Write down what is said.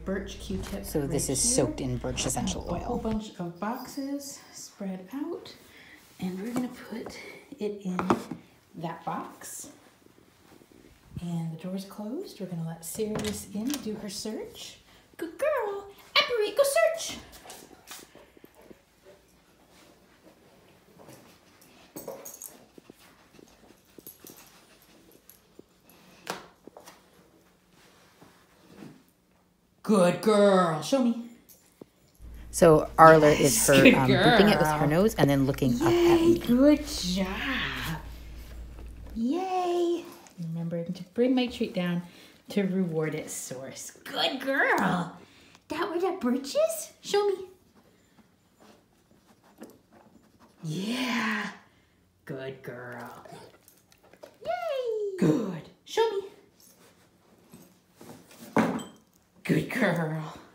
birch Q-tip. So this is soaked in birch essential A whole oil. bunch of boxes spread out, and we're gonna put it in that box. And the door's closed. We're gonna let Sirius in to do her search. Good girl. Apparate, go search. Good girl. Show me. So our alert is her good booping it with girl. her nose and then looking up at me. Good job. Yay. Remember to bring my treat down to reward its source. Good girl. That where that birch is? Show me. Yeah. Good girl. Yay. Good. Show me. Good girl.